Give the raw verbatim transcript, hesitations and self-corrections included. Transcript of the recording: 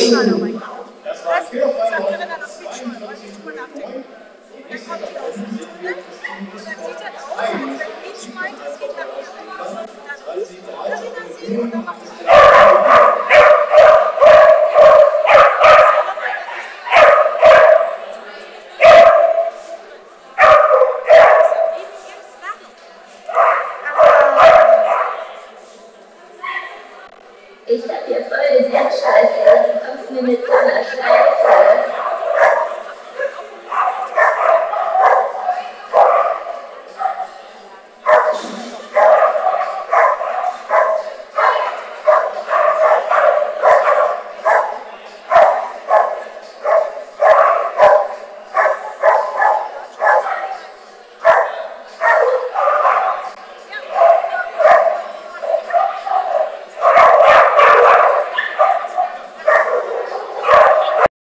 Pitchschneider, mein Gott. Das sagt Corinna noch Pitchschneider, wollte ich drüber nachdenken. Und dann kommt die aus dem Tunnel und dann sieht das aus, als wenn Peach meint, es geht nach ihr weg. Dann ruft Corinna sie und dann macht sie Ich hab hier voll den Herzscheiße, du kommst mir mit so einer Scheiße.